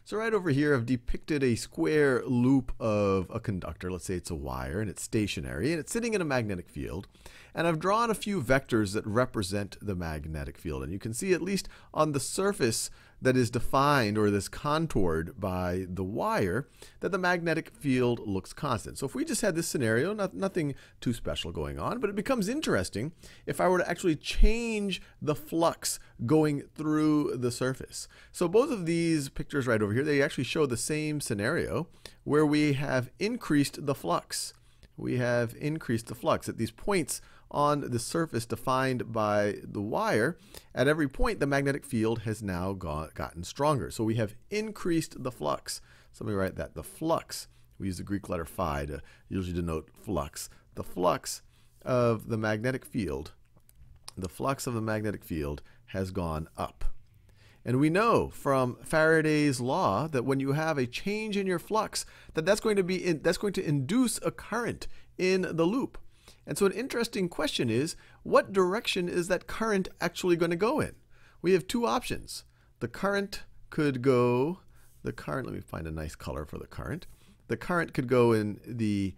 So right over here, I've depicted a square loop of a conductor. Let's say it's a wire and it's stationary and it's sitting in a magnetic field. And I've drawn a few vectors that represent the magnetic field. And you can see, at least on the surface that is defined or that's contoured by the wire, that the magnetic field looks constant. So if we just had this scenario, nothing too special going on, but it becomes interesting if I were to actually change the flux going through the surface. So both of these pictures right over here, they actually show the same scenario where we have increased the flux. We have increased the flux at these points on the surface defined by the wire. At every point, the magnetic field has now gotten stronger. So we have increased the flux. So let me write that. The flux, we use the Greek letter phi to usually denote flux. The flux of the magnetic field, has gone up. And we know from Faraday's law that when you have a change in your flux, that's going to induce a current in the loop. And so an interesting question is, what direction is that current actually going to go in? We have two options. The current could go, let me find a nice color for the current. The current could go in the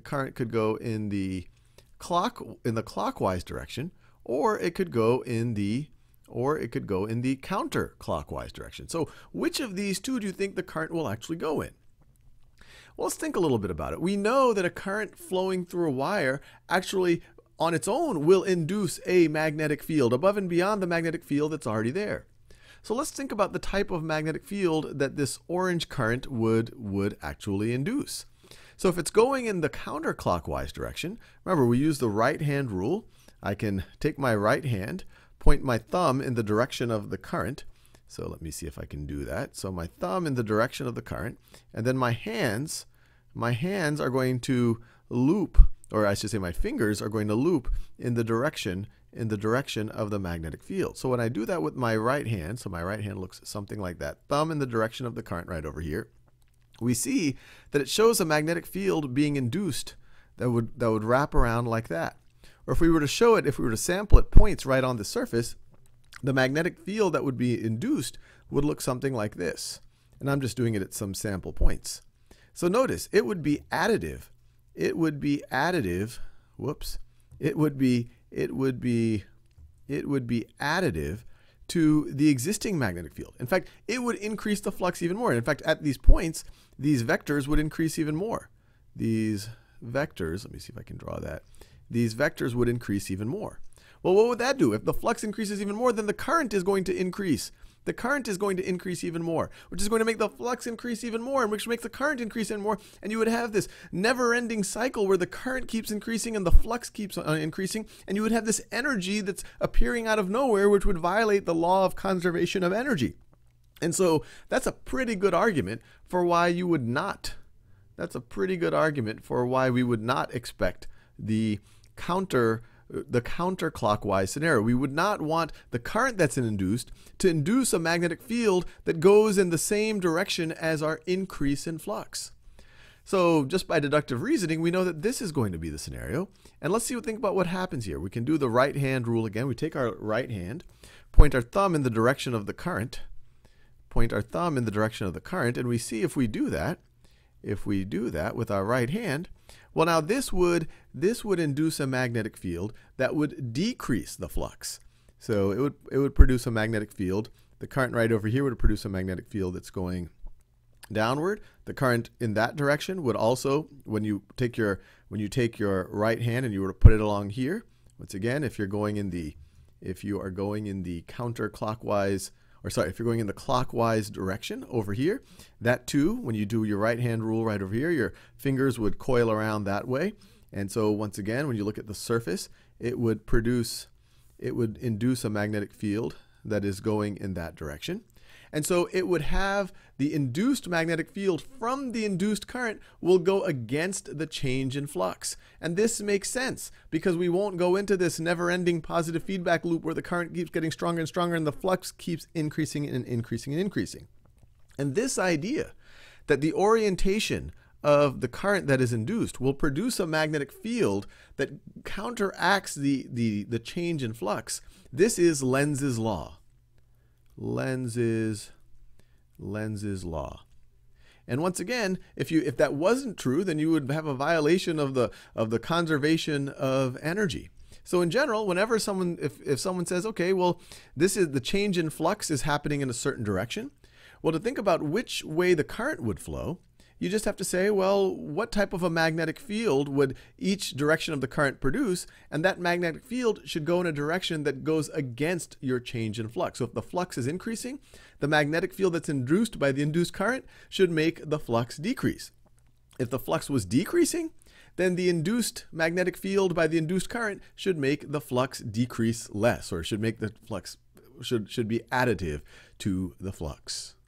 clockwise direction, or it could go in the counterclockwise direction. So which of these two do you think the current will actually go in? Well, let's think a little bit about it. We know that a current flowing through a wire actually on its own will induce a magnetic field above and beyond the magnetic field that's already there. So let's think about the type of magnetic field that this orange current would actually induce. So if it's going in the counterclockwise direction, remember we use the right hand rule. I can take my right hand, point my thumb in the direction of the current. So let me see if I can do that. So my thumb in the direction of the current, and then my hands are going to loop, or I should say my fingers are going to loop in the direction of the magnetic field. So when I do that with my right hand, so my right hand looks something like that, thumb in the direction of the current right over here, we see that it shows a magnetic field being induced that would wrap around like that. Or if we were to sample at points right on the surface, the magnetic field that would be induced would look something like this. And I'm just doing it at some sample points. So notice, it would be additive. It would be additive to the existing magnetic field. In fact, it would increase the flux even more. In fact, at these points, these vectors would increase even more. These vectors, let me see if I can draw that. These vectors would increase even more. Well, what would that do? If the flux increases even more, then the current is going to increase. The current is going to increase even more, which is going to make the flux increase even more, and which makes the current increase even more. And you would have this never-ending cycle where the current keeps increasing and the flux keeps increasing. And you would have this energy that's appearing out of nowhere, which would violate the law of conservation of energy. And so that's a pretty good argument for why you would not. That's a pretty good argument for why we would not expect the counterclockwise scenario. We would not want the current that's induced to induce a magnetic field that goes in the same direction as our increase in flux. So just by deductive reasoning, we know that this is going to be the scenario. And let's think about what happens here. We can do the right hand rule again. We take our right hand, point our thumb in the direction of the current, and we see if we do that with our right hand, well, now this would induce a magnetic field that would decrease the flux. So it would produce a magnetic field. The current right over here would produce a magnetic field that's going downward. The current in that direction would also, when you take your right hand and you were to put it along here, once again, if you are going in the counterclockwise, if you're going in the clockwise direction over here, that too, when you do your right hand rule right over here, your fingers would coil around that way. And so once again, when you look at the surface, it would induce a magnetic field that is going in that direction. And so it would have the induced magnetic field from the induced current will go against the change in flux. And this makes sense because we won't go into this never-ending positive feedback loop where the current keeps getting stronger and stronger and the flux keeps increasing and increasing and increasing. And this idea that the orientation of the current that is induced will produce a magnetic field that counteracts the change in flux, this is Lenz's law. Lenz's Lenz's law. And once again, if that wasn't true, then you would have a violation of the conservation of energy. So in general, whenever someone, if someone says, okay, well, this is the change in flux is happening in a certain direction, well, to think about which way the current would flow, you just have to say, well, what type of a magnetic field would each direction of the current produce? And that magnetic field should go in a direction that goes against your change in flux. So if the flux is increasing, the magnetic field that's induced by the induced current should make the flux decrease. If the flux was decreasing, then the induced magnetic field by the induced current should make the flux decrease less, or should make the flux should be additive to the flux.